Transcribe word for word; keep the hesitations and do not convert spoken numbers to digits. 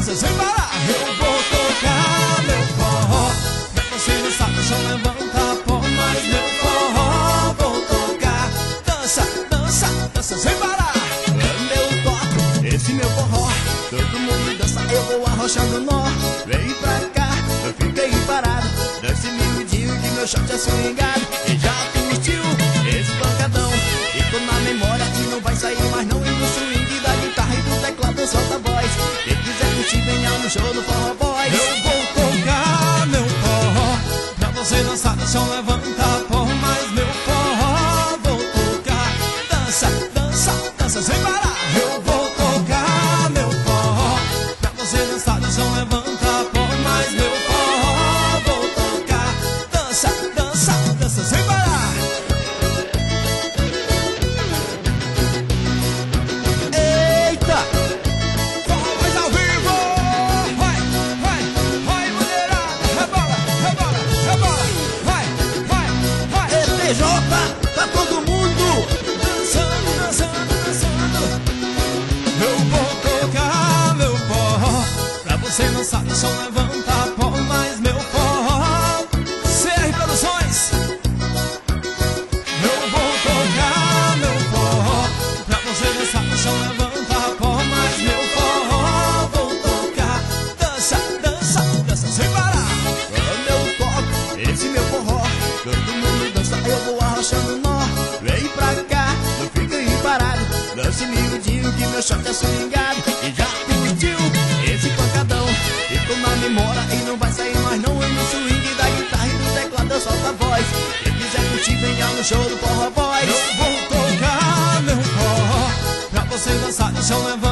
dança sem parar. Eu vou tocar meu forró, pra você dançar no chão, levanta pó. Mas meu forró vou tocar. Dança, dança, dança sem parar. Quando eu toco esse meu forró, todo mundo dança, eu vou arrochando nó. Vem pra cá, eu fiquei parado. Dance miudinho que meu short é swingado. E já curtiu esse pancadão? Ficou na memória e não vai sair mais não. E no swing da guitarra e do teclado solta a voz. Quem quiser curtir, venha no show do Forró Boys. Eu vou tocar meu forró, pra você dançar no chão, levanta pó. Mas meu forró vou tocar. Dança, dança, dança sem parar. Eu vou tocar meu forró, pra você dançar no chão, levanta pó. Mas meu forró vou tocar. Dança, dança, dança sem parar. Eita! Forró Boys ao vivo! Vai, vai, vai, mulherada! Rebola, rebola, rebola! Vai, vai, vai! E T J, tá todo mundo dançando, dançando, dançando. Eu vou tocar meu forró, pra você dançar no chão, levanta pó. Mas meu forró, C R Produções. Eu vou tocar meu forró, pra você dançar no chão, levanta pó. Mas meu forró vou tocar. Dança, dança, dança sem parar. Quando eu toco esse meu forró, todo mundo dança, eu vou arrochando nó. Vem pra cá, não fica aí parado. Dance miudinho que meu short é swingado. E já curtiu esse pancadão? Ficou na memória e não vai sair mais não. E no swing da guitarra e do teclado eu solto a voz. Quem quiser curtir, venha no show do Forró Boys. Eu vou tocar meu forró, pra você dançar no chão, levanta